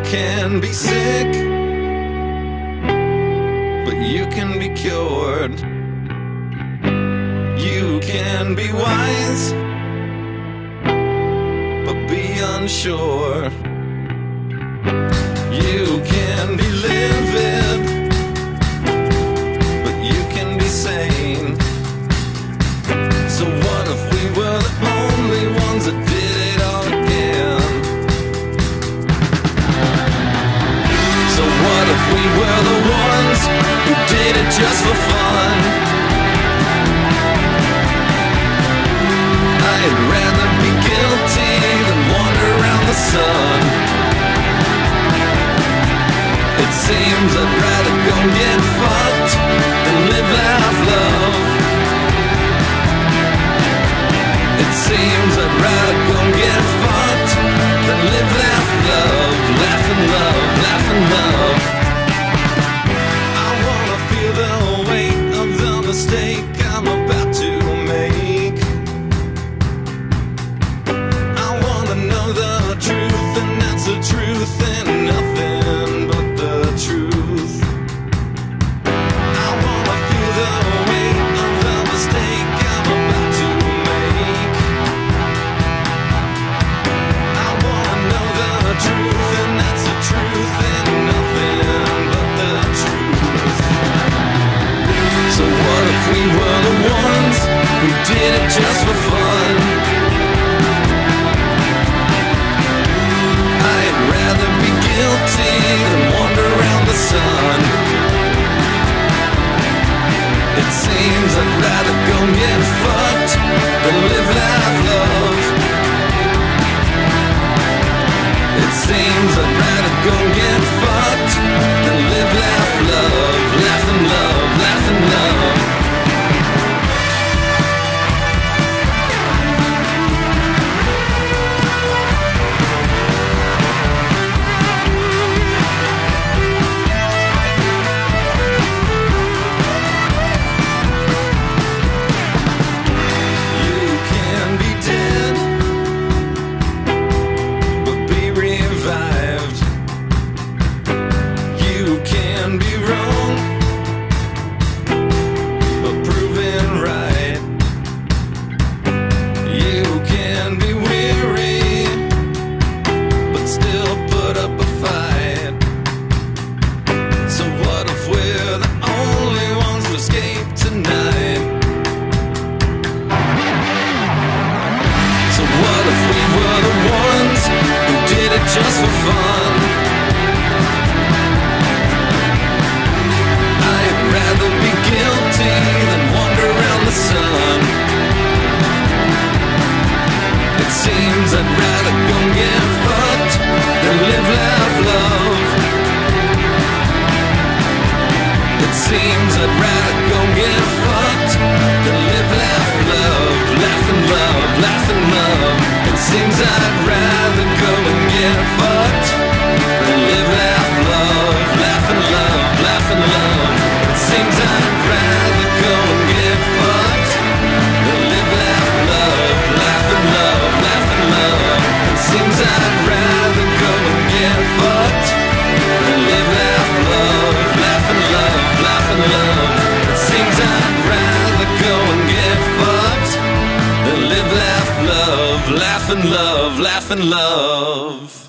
can be sick, but you can be cured. You can be wise, but be unsure. You can be livid, but you can be sane. So what if we were the only ones that did it all again? So what if we were the ones who did it just for fun? I'd rather be guilty than wander around the sun. It seems I'd rather go get fucked than live, laugh, love. It seems I'd rather go get fucked than live, laugh, love. Laugh and love, laugh and love. I wanna feel the weight of the mistake I'm about to make. I wanna know the truth, and that's the truth and nothing but the truth. I wanna feel the weight of the mistake I'm about to make. I wanna know the truth, and that's the truth and nothing but the truth. So what if we were the ones who did it just for fun? I'd rather be guilty than wander around the sun. It seems I'd rather go get fucked than live, laugh, love. It seems I'd rather go get fucked than live, laugh, love. Laugh and love, laugh and love. You can be dead, but be revived. You can be wrong, but proven right. You can be weary, but still put up a fight. So what if we're the only ones who escape tonight? So what if we were the ones who did it just for fun? I'd rather be guilty than wander around the sun. It seems I'd rather go get fucked than live, laugh, love. It seems I'd rather go get fucked than live, laugh, love. Laugh and love, laugh and love. It seems I'd rather go and get fucked than live, laugh, love. Laugh and love, laugh and love. It seems I'd rather go and get fucked than live, laugh, love. Laugh and love, laugh and love. It seems I'd rather go and get fucked than live, laugh, love. Laugh and love, laugh and love. It seems I'd rather go and get fucked than live, laugh, love. Laugh and love, laugh and love.